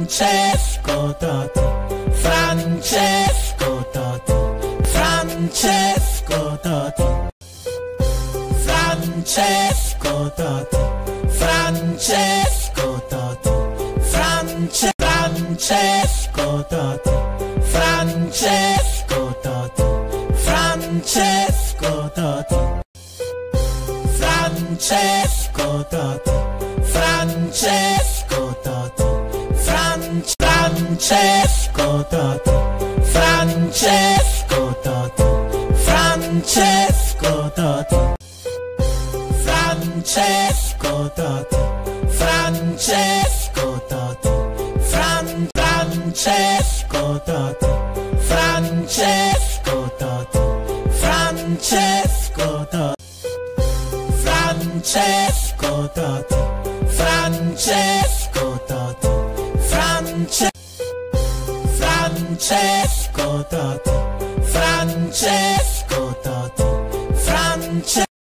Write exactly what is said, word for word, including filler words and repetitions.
Francesco Totti, Francesco Totti, Francesco Totti, Francesco Totti, Francesco Totti, France, Francesco Totti, Francesco Totti, Francesco Totti, Francesco Totti, Francesco Totti, Fran- Francesco Totti, Francesco Totti, Francesco Totti, Francesco Totti, Francesco Totti, Fran- Francesco Totti, Francesco Totti, Francesco Totti, Francesco Totti, Francesco Totti, France, Francesco Totti, Francesco Totti, France.